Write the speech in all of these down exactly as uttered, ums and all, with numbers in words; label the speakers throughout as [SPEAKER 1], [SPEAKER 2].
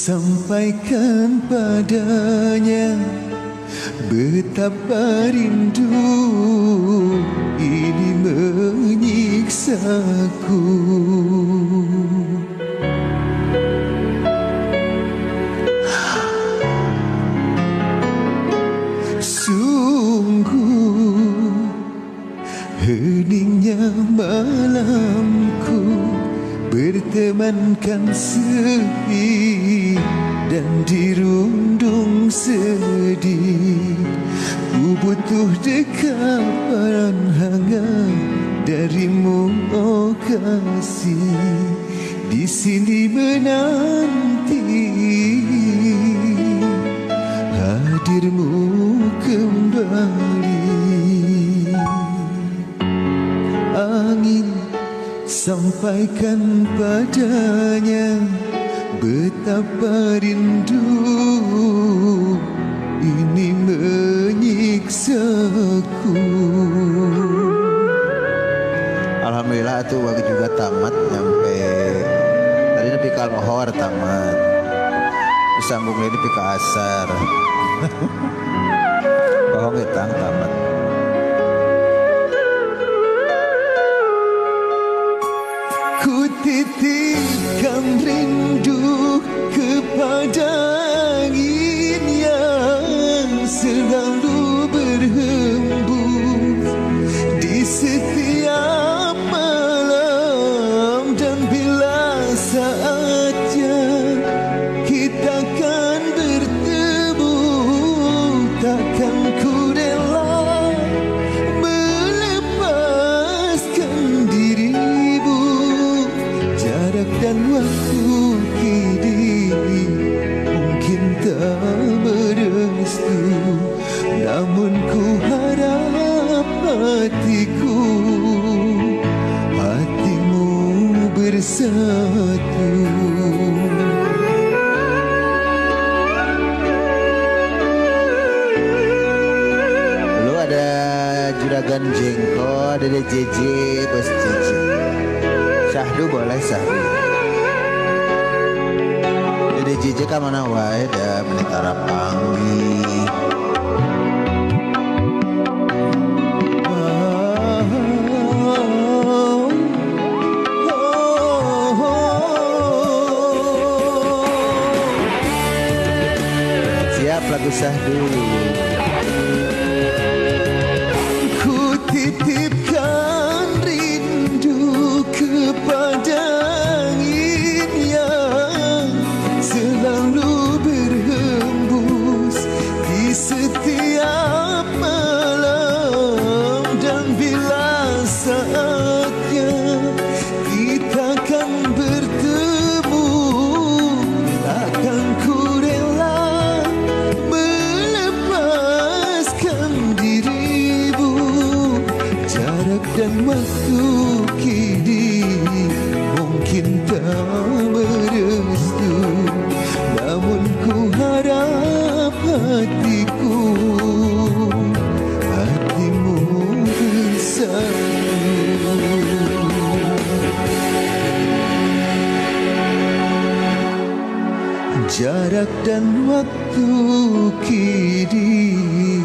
[SPEAKER 1] sampaikan padanya betapa rindu ini menyiksaku. Sungguh heningnya malamku bertemankan sepi dan dirundung sedih. Ku butuh dekapan hangat darimu, oh kasih, di sini menanti hadirmu kembali. Angin sampaikan padanya betapa rindu ini menyiksaku.
[SPEAKER 2] Alhamdulillah tuh waktu juga tamat nyampe tadi nepi ka lohor tamat. Disambung lagi nepi ka asar. Bohong getang tamat.
[SPEAKER 1] Ku titipkan rindu kepada angin yang selalu berhembus di setiap malam, dan bila saatnya kita akan bertemu, takkan ku rela melepaskan dirimu. Jarak dan waktu kini mungkin tak merestu, namun ku harap hatiku, hatimu bersatu.
[SPEAKER 2] Lu ada Juragan Jengko, ada J J, Bos J J. Syahdu boleh Syahdu. Dede J J ka mana wae da menitara panggi. Siap lagu Syahdu.
[SPEAKER 1] Ku titipkan rindu kepada angin yang selalu berhembus di setiap malam, dan bila saatnya kita akan bertemu, takkan ku rela melepaskan dirimu. Jarak dan waktu kini mungkin tak merestu, namun ku harap hatiku, hatimu bersatu. Jarak dan waktu kini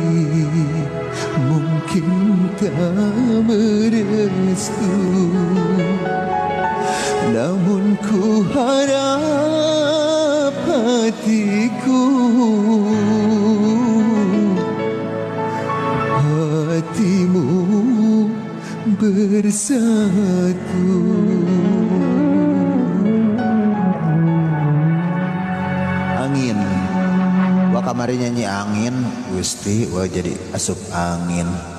[SPEAKER 1] mungkin tak merestu, namun ku harap hatiku, hatimu bersatu.
[SPEAKER 2] Angin. Wa kamari nyanyi angin, Gusti, wa jadi asup angin.